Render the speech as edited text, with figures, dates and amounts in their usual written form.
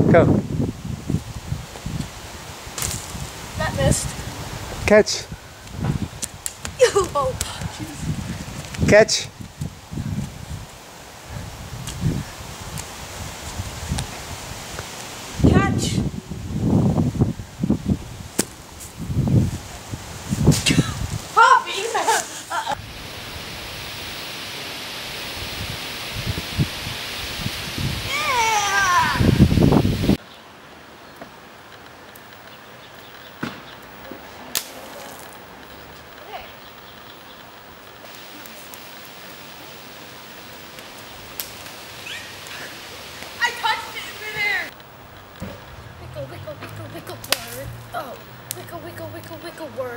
Go. That missed. Catch. Oh, jeez. Catch. Catch. Poppy. I touched it in midair. Wiggle, wiggle, wiggle, wiggle, word. Oh, wiggle, wiggle, wiggle, wiggle, word.